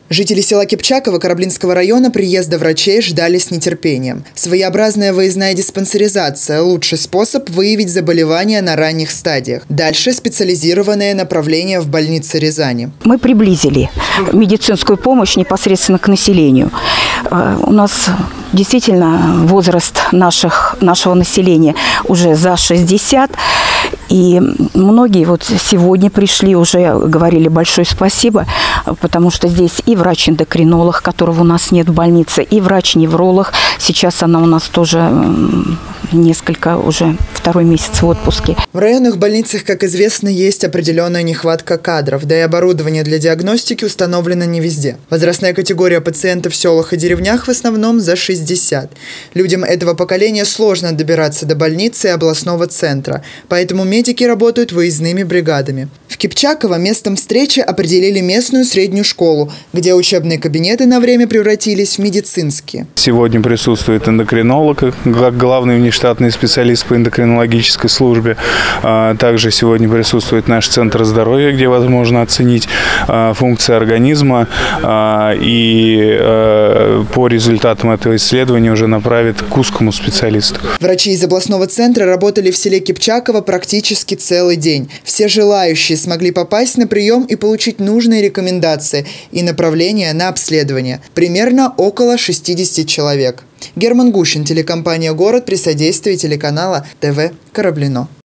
Жители села Кипчаково Кораблинского района приезда врачей ждали с нетерпением. Своеобразная выездная диспансеризация – лучший способ выявить заболевания на ранних стадиях. Дальше специализированное направление в больнице Рязани. Мы приблизили медицинскую помощь непосредственно к населению. У нас действительно возраст нашего населения уже за 60. И многие вот сегодня пришли, уже говорили большое спасибо, потому что здесь и врач-эндокринолог, которого у нас нет в больнице, и врач-невролог. Сейчас она у нас тоже уже второй месяц в отпуске. В районных больницах, как известно, есть определенная нехватка кадров, да и оборудование для диагностики установлено не везде. Возрастная категория пациентов в селах и деревнях в основном за 60. Людям этого поколения сложно добираться до больницы и областного центра, поэтому медики работают выездными бригадами. В Кипчаково местом встречи определили местную среднюю школу, где учебные кабинеты на время превратились в медицинские. Сегодня присутствует эндокринолог, как главный внештатный специалист по эндокринологической службе. Также сегодня присутствует наш центр здоровья, где возможно оценить функции организма, и по результатам этого исследования уже направят к узкому специалисту. Врачи из областного центра работали в селе Кипчаково практически целый день. Все желающие смогли попасть на прием и получить нужные рекомендации и направления на обследование. Примерно около 60 человек. Герман Гущин, телекомпания «Город» при содействии телеканала ТВ «Кораблино».